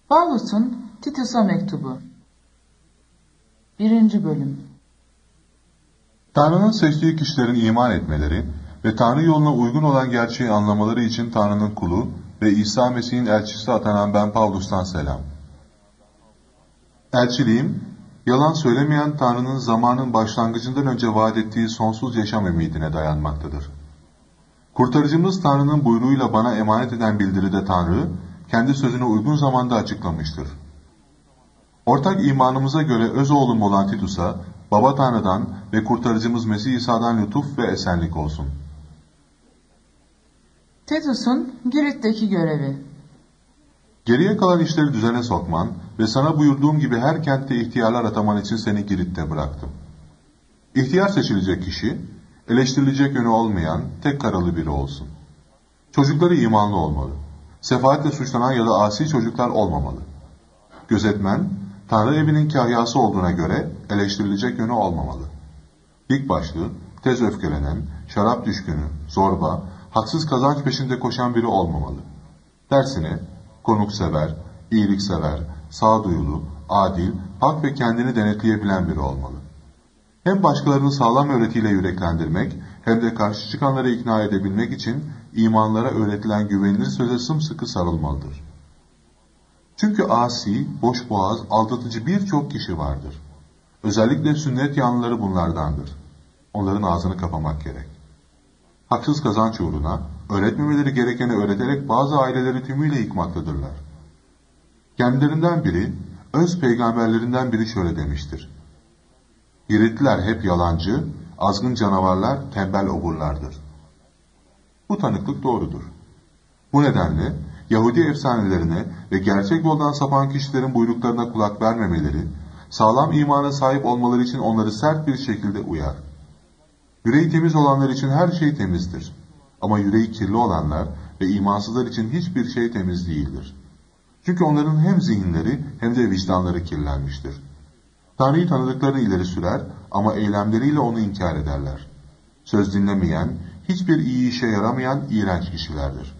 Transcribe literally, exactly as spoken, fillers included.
Pavlus'un Titus'a mektubu. Birinci bölüm. Tanrı'nın seçtiği kişilerin iman etmeleri ve Tanrı yoluna uygun olan gerçeği anlamaları için Tanrı'nın kulu ve İsa Mesih'in elçisi atanan ben Pavlus'tan selam. Elçiliğim, yalan söylemeyen Tanrı'nın zamanın başlangıcından önce vaat ettiği sonsuz yaşam ümidine dayanmaktadır. Kurtarıcımız Tanrı'nın buyruğuyla bana emanet eden bildiride Tanrı, kendi sözünü uygun zamanda açıklamıştır. Ortak imanımıza göre öz oğlum olan Titus'a, Baba Tanrı'dan ve Kurtarıcımız Mesih İsa'dan lütuf ve esenlik olsun. Titus'un Girit'teki görevi. Geriye kalan işleri düzene sokman ve sana buyurduğum gibi her kentte ihtiyarlar ataman için seni Girit'te bıraktım. İhtiyar seçilecek kişi, eleştirilecek yönü olmayan, tek karalı biri olsun. Çocukları imanlı olmalı. Sefaatle suçlanan ya da asi çocuklar olmamalı. Gözetmen, Tanrı evinin kahyası olduğuna göre eleştirilecek yönü olmamalı. Dik başlı, tez öfkelenen, şarap düşkünü, zorba, haksız kazanç peşinde koşan biri olmamalı. Tersine, konuksever, iyiliksever, sağduyulu, adil, hak ve kendini denetleyebilen biri olmalı. Hem başkalarını sağlam öğretiyle yüreklendirmek, hem de karşı çıkanları ikna edebilmek için imanlara öğretilen güvenilir söze sımsıkı sarılmalıdır. Çünkü asi, boşboğaz, aldatıcı birçok kişi vardır. Özellikle sünnet yanlıları bunlardandır. Onların ağzını kapamak gerek. Haksız kazanç uğruna, öğretmemeleri gerekeni öğreterek bazı aileleri tümüyle yıkmaktadırlar. Kendilerinden biri, öz peygamberlerinden biri şöyle demiştir: Giritliler hep yalancı, azgın canavarlar, tembel oburlardır. Bu tanıklık doğrudur. Bu nedenle Yahudi efsanelerine ve gerçek yoldan sapan kişilerin buyruklarına kulak vermemeleri, sağlam imana sahip olmaları için onları sert bir şekilde uyar. Yüreği temiz olanlar için her şey temizdir. Ama yüreği kirli olanlar ve imansızlar için hiçbir şey temiz değildir. Çünkü onların hem zihinleri hem de vicdanları kirlenmiştir. Tanrı'yı tanıdıklarını ileri sürer ama eylemleriyle onu inkar ederler. Söz dinlemeyen, hiçbir iyi işe yaramayan iğrenç kişilerdir.